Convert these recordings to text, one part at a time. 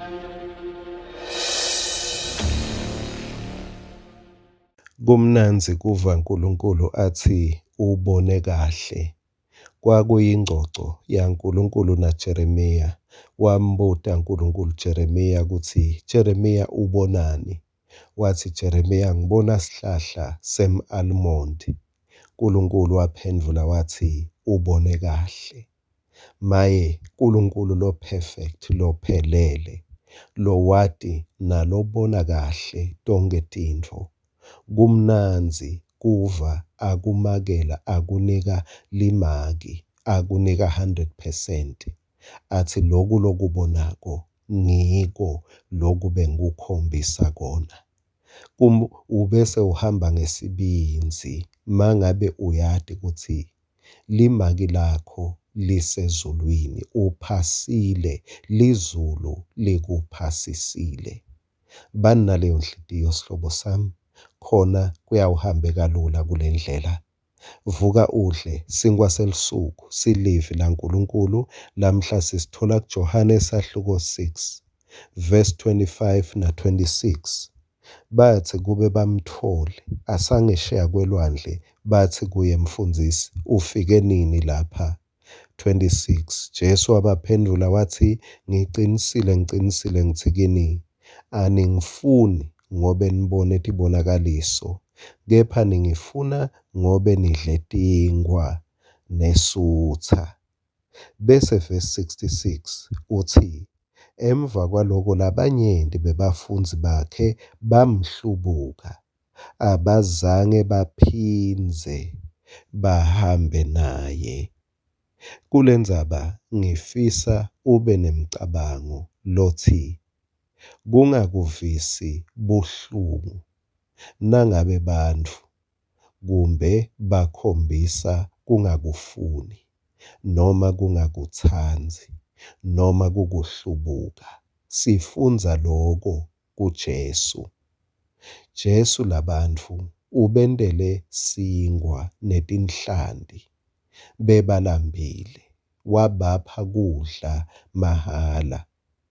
Kumnanzi kuva uNkulunkulu athi ubone kahle. Kwakuyingxoxo yaNkulunkulu naJeremiya. Wambuta uNkulunkulu Jeremiya ukuthi, Jeremiya ubonani? Wathi Jeremiya, ngibona sihlahla sem-almond. uNkulunkulu waphendula wathi, ubone kahle. Maye, uNkulunkulu lo perfect, lo phelele, lo wadi nalobona kahle tonke tintfo. Kumnanzi kuva akumakela akunika limaki akunika 100%. Athi loku lokubonako ngiko loku bengikukhombisa kona. Ubese uhamba ngesibinzi mangabe uyati ukuthi limaki lakho lisezulwini, uphasile, lizulu likuphasisile. Bani naleyo nhliziyo sihlobo sami? Khona kuyawuhambe kalula kule ndlela. Vuka udle singwaselisuku silive la uNkulunkulu. Lamhla sisithola kuJohane sahluko 6 verse 25 na 26. Bathi kube bamthole asangesheya kwelwandle, bathi kuye mfundisi, ufike nini lapha? 26. Jesu wabaphendula wathi, ngiqinisile ngithi kini, aningifuni ngobe nibone tibonakaliso, kepha ningifuna ngobe nidle tinkwa nesutha. Bese verse 66 uthi, emva kwaloko labanyenti bebafundzi bakhe bamhlubuka, abazange baphindze bahambe naye. Kule ndzaba ngifisa ube nemicabango lothi, kungakuvisi buhlungu nangabe bantfu kumbe bakhombisa kungakufuni noma kungakutsanzi noma kukuhlubuka. Sifundza loko kuJesu. Jesu labantfu ubentele sinkwa netinhlanti, bebalambile, wabapha kudla mahala.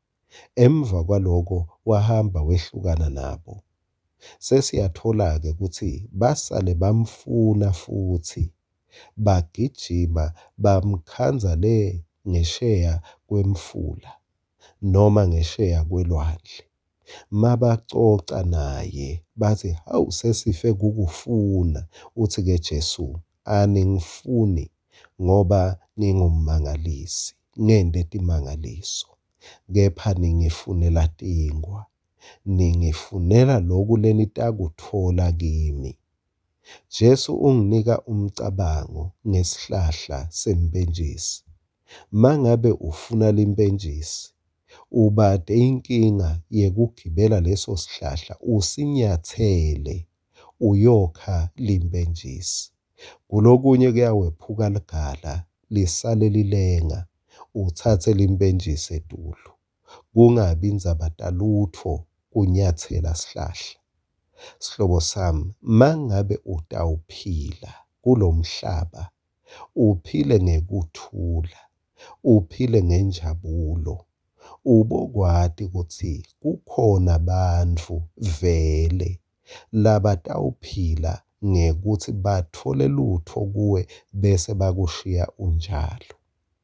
Emva kwaloko wahamba wehlukana nabo. Sesiyathola-ke ukuthi basale bamfuna futhi, bagijima bamkhanza le ngesheya kwemfula noma ngesheya kwelwandle. Mabacoca naye bathi, hawu sesife kukufuna. Uthi-ke Jesu, aningifuni ngoba ngingummangalisi, ngente timangaliso, kepha ningifunela tinkwa, ningifunela loku lenitakutfola kimi. Jesu unginika umcabango ngesihlahla sempentshisi. Mangabe ufuna limpentshisi, ubade inkinga yekugibela leso sihlahla usinyathele uyokha limpentshisi. Kulokunye kuyawephuka ligala lisale lilenga, uthathe limpentshisi etulu. Kungabi indzabata lutho kunyathela sihlahla. Sihlobo sami, mangabe utawuphila kulo mhlaba, uphile ngekuthula, uphile ngenjabulo, ubokwati ukuthi kukhona bantfu vele labatawuphila ngekuthi bathole lutho kuwe bese bakushiya unjalo.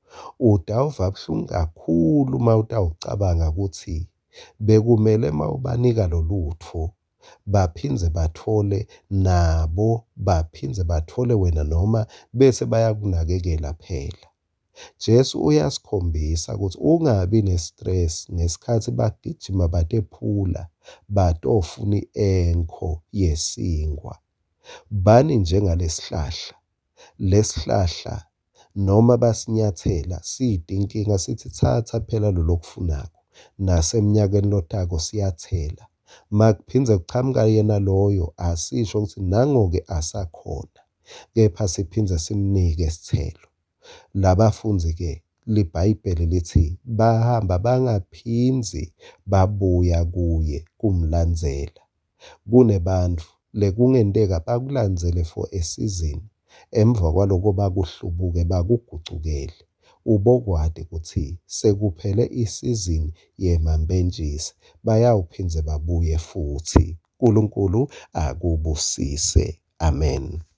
Utawuva buhlungu kakhulu mawutawucabanga ukuthi bekumele mawubanika lo lutho baphindze bathole nabo, baphindze bathole wena noma bese bayakunakekela phela. Jesu uyasikhombisa ukuthi ungabi nestress ngesikhathi bagijima batephula batofuna enkho yesinkwa. Bani njengalesihlahla, lesihlahla noma basinyathela siyidinkinga sithi thatha phela lo lokufunako, nasemnyakeni lotako siyathela. Makuphindze kuchamuka yena loyo asisho ukuthi nango-ke asakhona, kepha siphindze simnike isithelo. Labafundzi-ke libhayibheli lithi bahamba bangaphindzi babuya kuye kumlandzela. Kunebantfu lekungenteka bakulandzele for a season, emva kwaloko bakuhlubuke bakugucukele. ubokwadi ukuthi sekuphele isizini yemambhenjisi, bayawuphinze babuye futhi. uNkulunkulu akubusise. Amen.